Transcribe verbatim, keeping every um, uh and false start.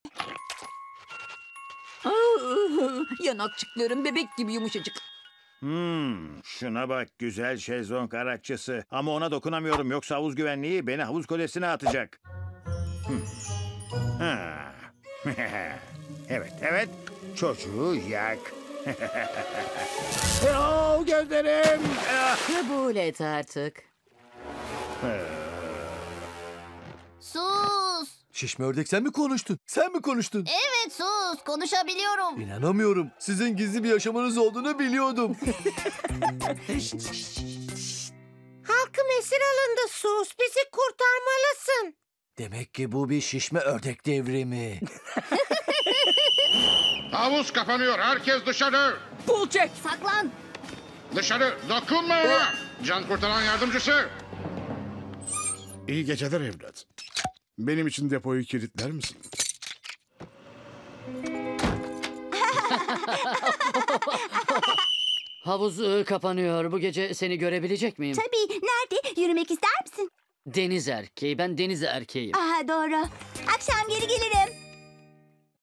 Yanakçıklarım bebek gibi yumuşacık. Hmm, şuna bak güzel şezlong araççısı. Ama ona dokunamıyorum yoksa havuz güvenliği beni havuz kulesine atacak. Hmm. Ha. Evet, evet. Çocuğu yak. Oh, gözlerim. Ah. Kabul et artık. Sus! Şişme ördek sen mi konuştun? Sen mi konuştun? Evet sus! Konuşabiliyorum. İnanamıyorum. Sizin gizli bir yaşamınız olduğunu biliyordum. Halkım esir alındı sus. Bizi kurtarmalısın. Demek ki bu bir şişme ördek devrimi. Havuz kapanıyor. Herkes dışarı. Pul çek. Saklan! Dışarı. Dokunma ona. Can kurtaran yardımcısı. İyi geceler evlat. Benim için depoyu kilitler misin? Havuz e, kapanıyor. Bu gece seni görebilecek miyim? Tabii. Nerede? Yürümek ister misin? Deniz erkeği. Ben deniz erkeğiyim. Aha doğru. Akşam geri gelirim.